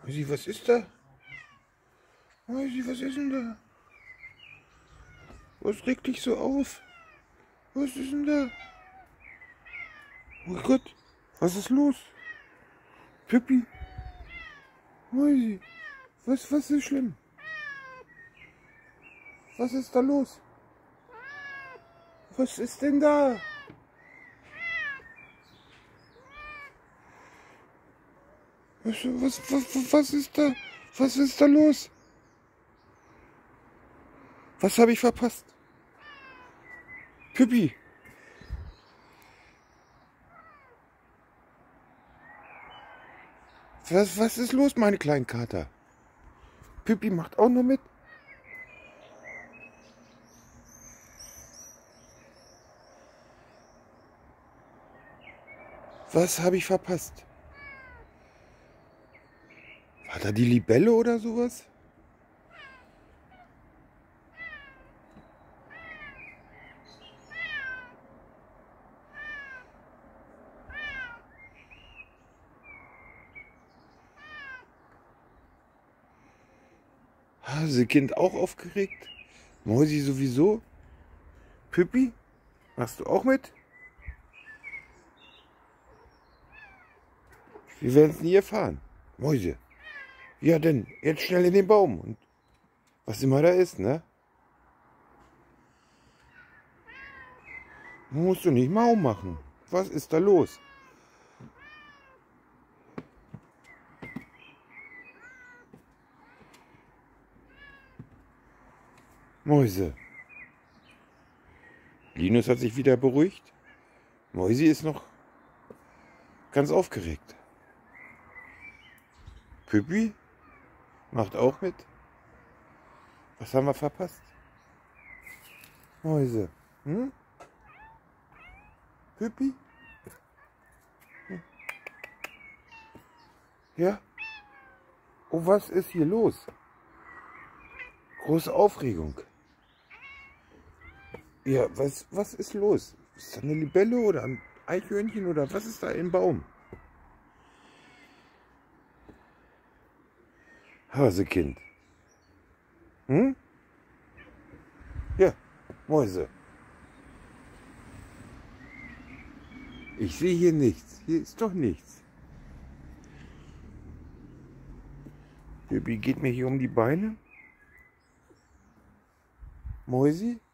Mäusi, was ist da? Mäusi, was ist denn da? Was regt dich so auf? Was ist denn da? Oh Gott, was ist los? Pippi? Mäusi, was ist schlimm? Was ist da los? Was ist denn da? Was ist da? Was ist da los? Was habe ich verpasst? Pippi! Was ist los, meine kleinen Kater? Pippi macht auch noch mit? Was habe ich verpasst? War da die Libelle oder sowas? Hasekind auch aufgeregt? Mäusi sowieso? Pippi? Machst du auch mit? Wir werden es nie erfahren. Mäuse. Ja denn, jetzt schnell in den Baum. Und was immer da ist, ne? Musst du nicht mau machen. Was ist da los? Mäuse. Linus hat sich wieder beruhigt. Mäusi ist noch ganz aufgeregt. Pippi macht auch mit. Was haben wir verpasst? Mäuse. Hm? Pippi? Hm. Ja? Oh, was ist hier los? Große Aufregung. Ja, was ist los? Ist da eine Libelle oder ein Eichhörnchen oder was ist da im Baum? Hasekind. Hm? Ja, Mäuse. Ich sehe hier nichts. Hier ist doch nichts. Pippi geht mir hier um die Beine. Mäusi?